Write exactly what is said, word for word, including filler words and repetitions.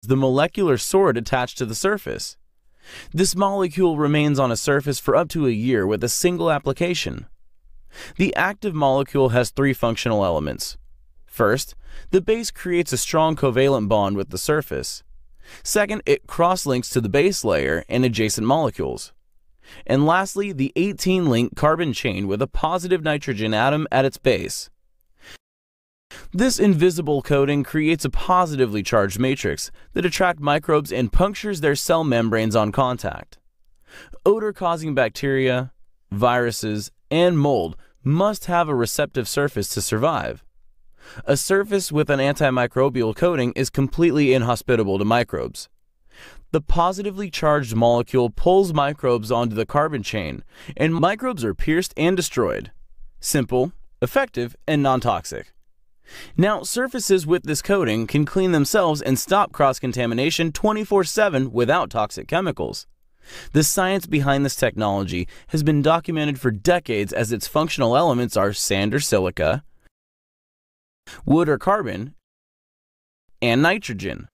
the molecular sword attached to the surface. This molecule remains on a surface for up to a year with a single application. The active molecule has three functional elements. First, the base creates a strong covalent bond with the surface. Second, it cross-links to the base layer and adjacent molecules. And lastly, the eighteen-link carbon chain with a positive nitrogen atom at its base. This invisible coating creates a positively charged matrix that attracts microbes and punctures their cell membranes on contact. Odor-causing bacteria, viruses, and mold must have a receptive surface to survive. A surface with an antimicrobial coating is completely inhospitable to microbes. The positively charged molecule pulls microbes onto the carbon chain, and microbes are pierced and destroyed. Simple, effective, and non-toxic. Now, surfaces with this coating can clean themselves and stop cross-contamination twenty-four seven without toxic chemicals. The science behind this technology has been documented for decades, as its functional elements are sand or silica, wood or carbon, and nitrogen.